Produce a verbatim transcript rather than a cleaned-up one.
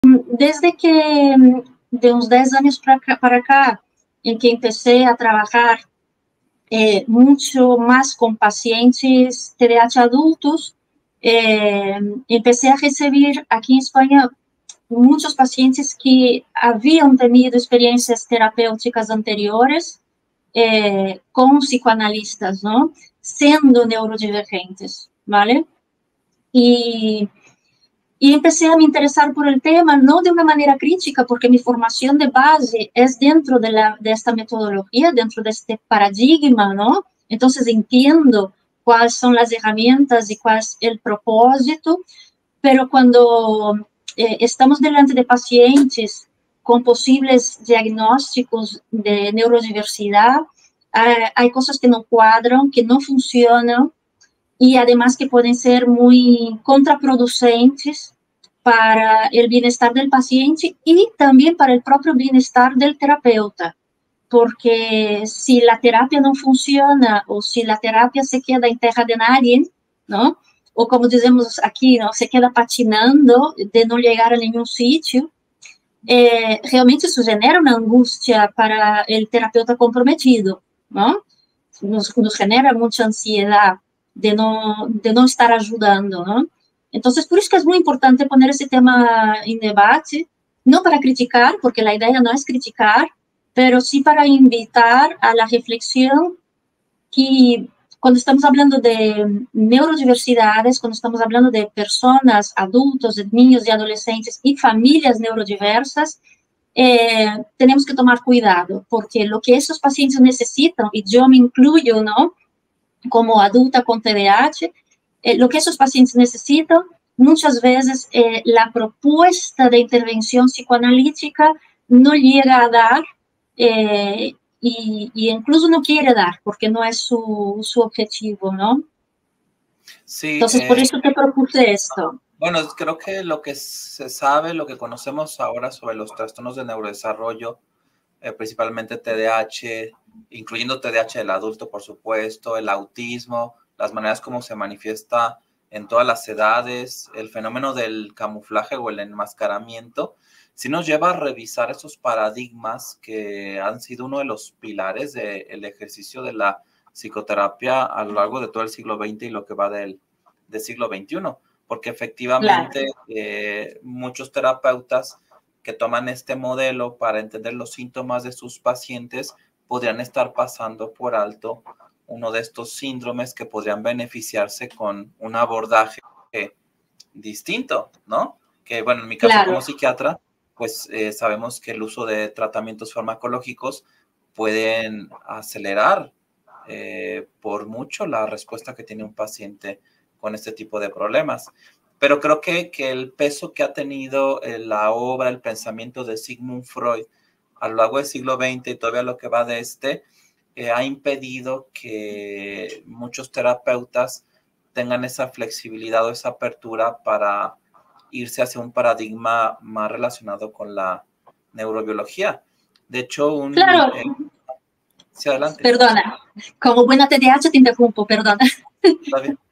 Desde que, de uns dez años para acá, para acá, en que empecé a trabajar eh, mucho más con pacientes T D A H adultos, eh, empecé a recibir aquí en España muchos pacientes que habían tenido experiencias terapéuticas anteriores eh, con psicoanalistas, ¿no? Siendo neurodivergentes, ¿vale? Y, y empecé a me interesar por el tema, no de una manera crítica, porque mi formación de base es dentro de, la, de esta metodología, dentro de este paradigma, ¿no? Entonces entiendo cuáles son las herramientas y cuál es el propósito, pero cuando eh, estamos delante de pacientes con posibles diagnósticos de neurodiversidad, eh, hay cosas que no cuadran, que no funcionan, y además que pueden ser muy contraproducentes para el bienestar del paciente y también para el propio bienestar del terapeuta, porque si la terapia no funciona o si la terapia se queda en terra de nadie, ¿no? O como dizemos aqui, ¿no? Se queda patinando de não chegar a nenhum sítio, eh, realmente isso genera uma angústia para o terapeuta comprometido, ¿no? Nos, nos genera muita ansiedade de não, de não estar ajudando, ¿no? Então, por isso que é muito importante poner esse tema em debate, não para criticar, porque a ideia não é criticar, pero sí para invitar a la reflexión que cuando estamos hablando de neurodiversidades, cuando estamos hablando de personas, adultos, de niños y adolescentes y familias neurodiversas, eh, tenemos que tomar cuidado, porque lo que esos pacientes necesitan, y yo me incluyo, ¿no?, como adulta con T D A H, eh, lo que esos pacientes necesitan, muchas veces eh, la propuesta de intervención psicoanalítica no llega a dar, Eh, y, y incluso no quiere dar, porque no es su, su objetivo, ¿no? Sí. Entonces, eh, por eso te propuse esto. Bueno, creo que lo que se sabe, lo que conocemos ahora sobre los trastornos de neurodesarrollo, eh, principalmente T D A H, incluyendo T D A H del adulto, por supuesto, el autismo, las maneras como se manifiesta en todas las edades, el fenómeno del camuflaje o el enmascaramiento, sí nos lleva a revisar esos paradigmas que han sido uno de los pilares del ejercicio de la psicoterapia a lo largo de todo el siglo veinte y lo que va del, del siglo veintiuno, porque efectivamente claro. eh, muchos terapeutas que toman este modelo para entender los síntomas de sus pacientes podrían estar pasando por alto uno de estos síndromes que podrían beneficiarse con un abordaje distinto, ¿no? Que, bueno, en mi caso claro. como psiquiatra, pues eh, sabemos que el uso de tratamientos farmacológicos pueden acelerar eh, por mucho la respuesta que tiene un paciente con este tipo de problemas. Pero creo que, que el peso que ha tenido eh, la obra, el pensamiento de Sigmund Freud a lo largo del siglo veinte y todavía lo que va de este, eh, ha impedido que muchos terapeutas tengan esa flexibilidad o esa apertura para irse hacia un paradigma más relacionado con la neurobiología. De hecho, un... Claro. Eh, sí, adelante. Perdona, como buena T D A H te interrumpo, perdona. Está bien.